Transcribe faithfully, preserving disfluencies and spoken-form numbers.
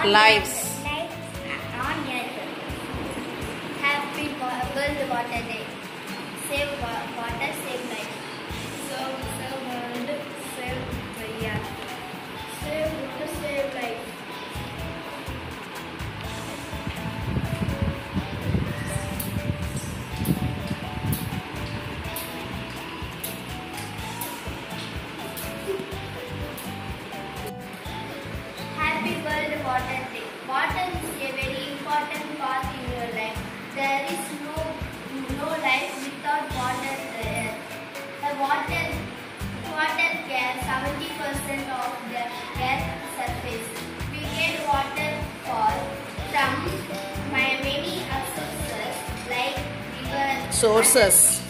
lives. Lives on Earth. Happy World Water Day. Save water, save life. Serve, serve world, save the earth. Save water, save life. Happy World Water Day. Water is a very important part in your life. There is no no life without water. There. The water water carries seventy percent of the Earth's surface. We get water for from my many sources like rivers. Sources.